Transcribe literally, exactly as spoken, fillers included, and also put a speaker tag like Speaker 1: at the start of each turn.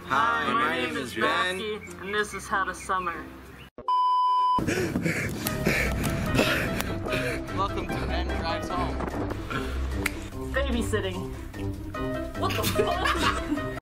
Speaker 1: Hi, my, my name, name is Ben.
Speaker 2: Rocky, and this is How to Summer.
Speaker 1: Welcome to Ben Drives Home.
Speaker 2: Babysitting. What the fuck?